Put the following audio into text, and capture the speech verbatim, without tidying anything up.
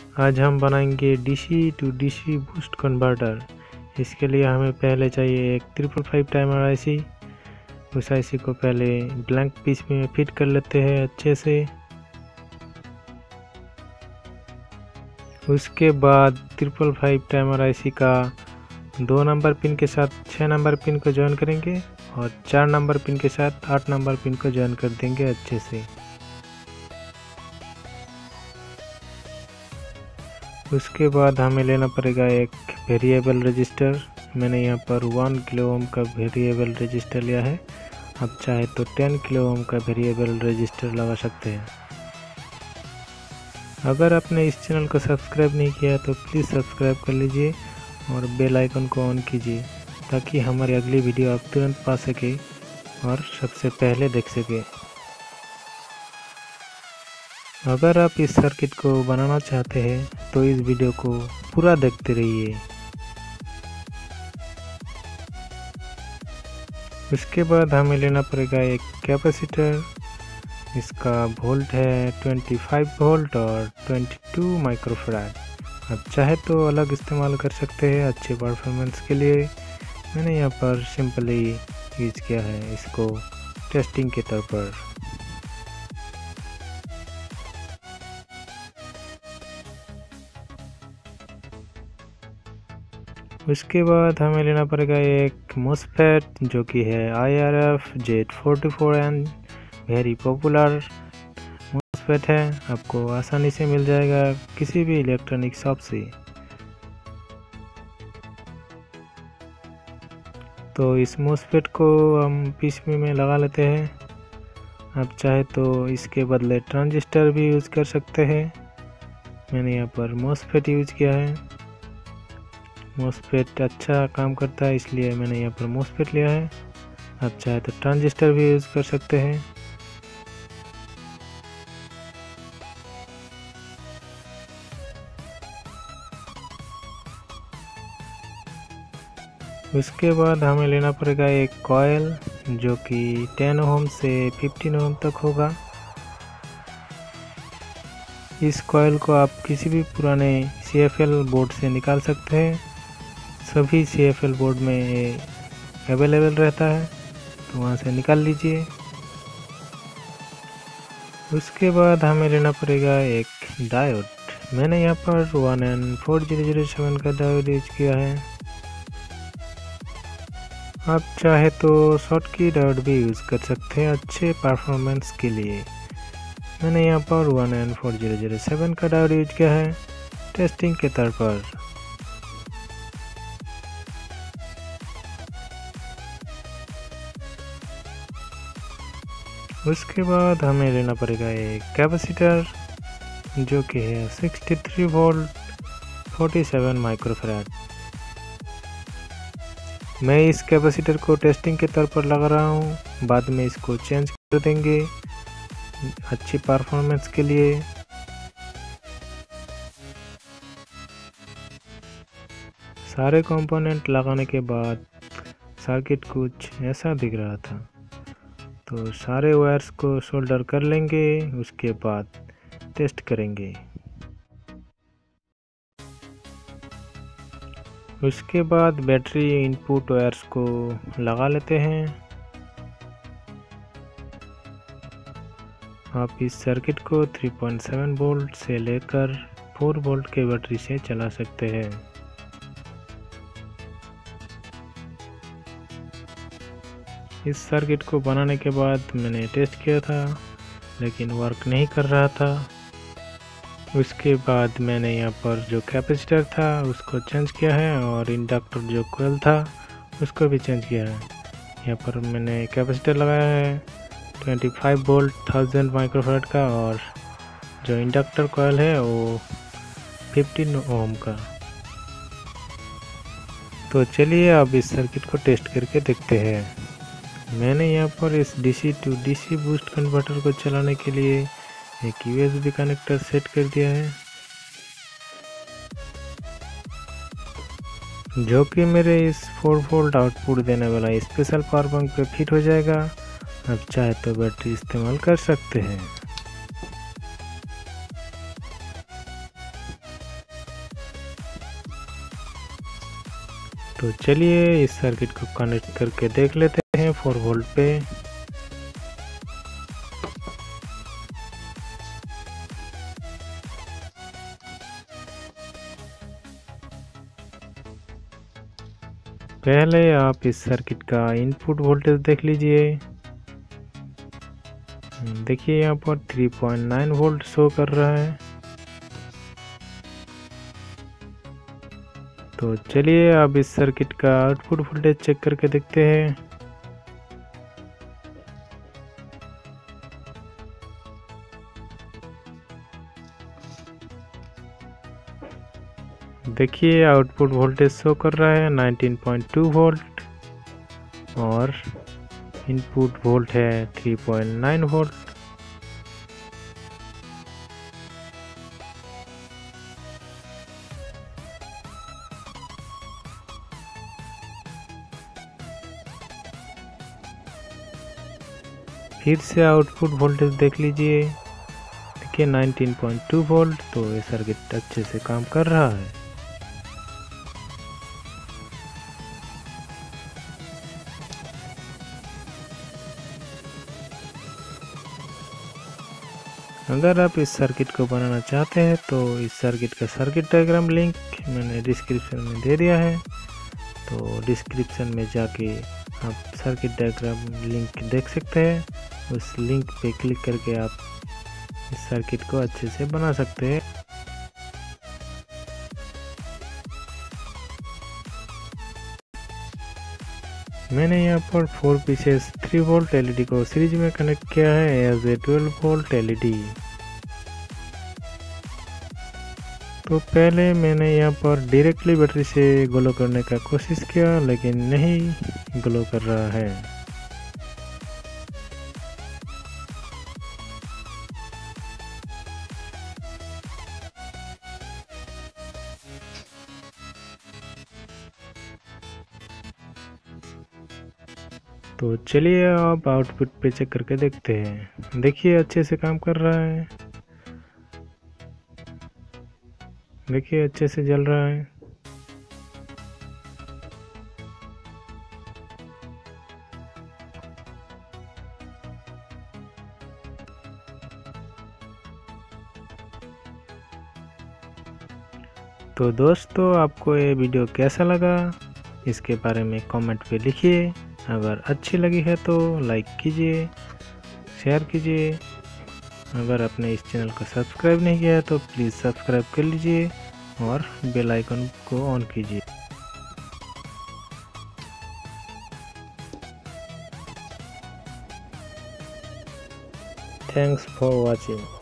आज हम बनाएंगे DC to DC boost converter. इसके लिए हमें पहले चाहिए एक ट्रिपल फाइव टाइमर आईसी। उस आईसी को पहले ब्लैंक पीस में फिट कर लेते हैं अच्छे से। उसके बाद ट्रिपल फाइव टाइमर आईसी का दो नंबर पिन के साथ छः नंबर पिन को जॉइन करेंगे और चार नंबर पिन के साथ आठ नंबर पिन को जॉइन कर देंगे अच्छे से। उसके बाद हमें लेना पड़ेगा एक वेरिएबल रजिस्टर। मैंने यहाँ पर वन किलो ओम का वेरिएबल रजिस्टर लिया है। आप चाहे तो टेन किलो ओम का वेरिएबल रजिस्टर लगा सकते हैं। अगर आपने इस चैनल को सब्सक्राइब नहीं किया तो प्लीज़ सब्सक्राइब कर लीजिए और बेल आइकन को ऑन कीजिए ताकि हमारी अगली वीडियो आप तुरंत पा सके और सबसे पहले देख सके। अगर आप इस सर्किट को बनाना चाहते हैं तो इस वीडियो को पूरा देखते रहिए। उसके बाद हमें लेना पड़ेगा एक कैपेसिटर। इसका वोल्ट है पच्चीस वोल्ट और बाईस माइक्रोफैराड। आप चाहे तो अलग इस्तेमाल कर सकते हैं अच्छे परफॉर्मेंस के लिए। मैंने यहाँ पर सिंपली यूज किया है इसको टेस्टिंग के तौर पर। उसके बाद हमें लेना पड़ेगा एक मोसफेट जो कि है I R F Z forty four N. Very popular MOSFET है, आपको आसानी से मिल जाएगा किसी भी इलेक्ट्रॉनिक शॉप से। तो इस मोसफेट को हम पीसीबी में लगा लेते हैं। आप चाहे तो इसके बदले ट्रांजिस्टर भी यूज़ कर सकते हैं। मैंने यहाँ पर मोसफेट यूज़ किया है। मोसफेट अच्छा काम करता है इसलिए मैंने यहाँ पर मोसफेट लिया है। आप चाहे तो ट्रांजिस्टर भी यूज़ कर सकते हैं। उसके बाद हमें लेना पड़ेगा एक कॉयल जो कि टेन ओम से पंद्रह ओम तक होगा। इस कॉयल को आप किसी भी पुराने सी एफ एल बोर्ड से निकाल सकते हैं। सभी सी एफ एल बोर्ड में अवेलेबल रहता है, तो वहाँ से निकाल लीजिए। उसके बाद हमें लेना पड़ेगा एक डायोड। मैंने यहाँ पर one N four zero zero seven का डायोड यूज किया है। आप चाहे तो शॉर्ट की डायोड भी यूज़ कर सकते हैं अच्छे परफॉर्मेंस के लिए। मैंने यहाँ पर one N four zero zero seven का डायोड यूज किया है टेस्टिंग के तौर पर। उसके बाद हमें लेना पड़ेगा एक कैपेसिटर जो कि है sixty three volt forty seven microfarad. मैं इस कैपेसिटर को टेस्टिंग के तौर पर लगा रहा हूँ, बाद में इसको चेंज कर देंगे अच्छी परफॉर्मेंस के लिए। सारे कंपोनेंट लगाने के बाद सर्किट कुछ ऐसा दिख रहा था, तो सारे वायर्स को सोल्डर कर लेंगे। उसके बाद टेस्ट करेंगे। उसके बाद बैटरी इनपुट वायर्स को लगा लेते हैं। आप इस सर्किट को थ्री पॉइंट सेवन वोल्ट से लेकर फोर वोल्ट के बैटरी से चला सकते हैं। इस सर्किट को बनाने के बाद मैंने टेस्ट किया था लेकिन वर्क नहीं कर रहा था। उसके बाद मैंने यहाँ पर जो कैपेसिटर था उसको चेंज किया है और इंडक्टर जो कॉइल था उसको भी चेंज किया है। यहाँ पर मैंने कैपेसिटर लगाया है पच्चीस वोल्ट थाउजेंड माइक्रोफैराड का और जो इंडक्टर कॉइल है वो पंद्रह ओम का। तो चलिए अब इस सर्किट को टेस्ट करके देखते हैं। मैंने यहाँ पर इस DC to DC boost converter को चलाने के लिए एक यूएसबी कनेक्टर सेट कर दिया है जो कि मेरे इस फोर वोल्ट आउटपुट देने वाला स्पेशल पावर बैंक पे फिट हो जाएगा। आप चाहे तो बैटरी इस्तेमाल कर सकते हैं। तो चलिए इस सर्किट को कनेक्ट करके देख लेते हैं फोर वोल्ट पे। पहले आप इस सर्किट का इनपुट वोल्टेज देख लीजिए। देखिए यहाँ पर three point nine volt show कर रहा है। तो चलिए अब इस सर्किट का आउटपुट वोल्टेज चेक करके देखते हैं। देखिए आउटपुट वोल्टेज शो कर रहा है नाइनटीन पॉइंट टू वोल्ट और इनपुट वोल्ट है थ्री पॉइंट नाइन वोल्ट। फिर से आउटपुट वोल्टेज देख लीजिए। देखिए नाइनटीन पॉइंट टू वोल्ट। तो ये सर्किट अच्छे से काम कर रहा है। अगर आप इस सर्किट को बनाना चाहते हैं तो इस सर्किट का सर्किट डायग्राम लिंक मैंने डिस्क्रिप्शन में दे दिया है। तो डिस्क्रिप्शन में जाके आप सर्किट डायग्राम लिंक देख सकते हैं। उस लिंक पे क्लिक करके आप इस सर्किट को अच्छे से बना सकते हैं। मैंने यहाँ पर four pieces three volt LED को सीरीज में कनेक्ट किया है as a twelve volt LED. तो पहले मैंने यहाँ पर डायरेक्टली बैटरी से ग्लो करने का कोशिश किया लेकिन नहीं ग्लो कर रहा है। तो चलिए अब आउटपुट पे चेक करके देखते हैं। देखिए अच्छे से काम कर रहा है। देखिए अच्छे से जल रहा है। तो दोस्तों आपको ये वीडियो कैसा लगा इसके बारे में कमेंट पे लिखिए। अगर अच्छी लगी है तो लाइक कीजिए, शेयर कीजिए। अगर आपने इस चैनल को सब्सक्राइब नहीं किया है तो प्लीज़ सब्सक्राइब कर लीजिए और बेल आइकन को ऑन कीजिए। Thanks for watching.